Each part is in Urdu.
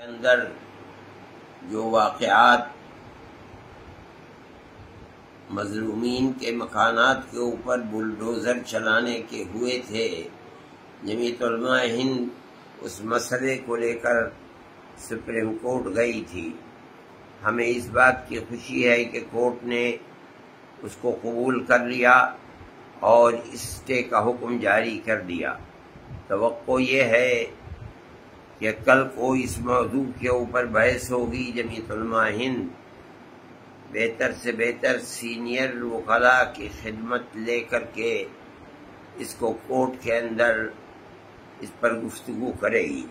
اندر جو واقعات مظلومین کے مکانات کے اوپر بلڈوزر چلانے کے ہوئے تھے، جمعیت علماء ہند اس مسئلے کو لے کر سپریم کورٹ گئی تھی۔ ہمیں اس بات کی خوشی ہے کہ کورٹ نے اس کو قبول کر لیا اور اسٹے کا حکم جاری کر دیا۔ توقع یہ ہے کہ کل کو اس موضوع کے اوپر بحث ہوگی۔ جمعیت علماء ہند بہتر سے بہتر سینئر وکلاء کی خدمت لے کر کے اس کو کورٹ کے اندر اس پر گفتگو کرے گی۔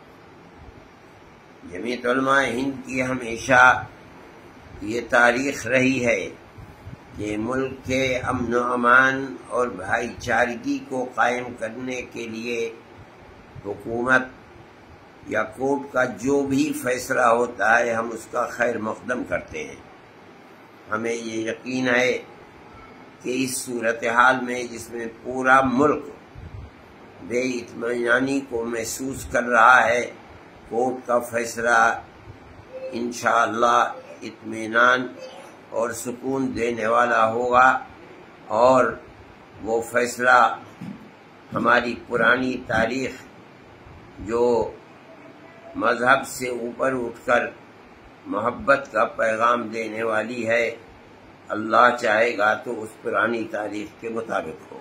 جمعیت علماء ہند کی ہمیشہ یہ تاریخ رہی ہے کہ ملک کے امن و امان اور بھائی چارگی کو قائم کرنے کے لیے حکومت یا کورٹ کا جو بھی فیصلہ ہوتا ہے ہم اس کا خیر مقدم کرتے ہیں۔ ہمیں یہ یقین ہے کہ اس صورتحال میں جس میں پورا ملک بے اطمینانی کو محسوس کر رہا ہے، کورٹ کا فیصلہ انشاءاللہ اطمینان اور سکون دینے والا ہوگا، اور وہ فیصلہ ہماری پرانی تاریخ جو مذہب سے اوپر اٹھ کر محبت کا پیغام دینے والی ہے، اللہ چاہے گا تو اس پرانی تاریخ کے مطابق ہو۔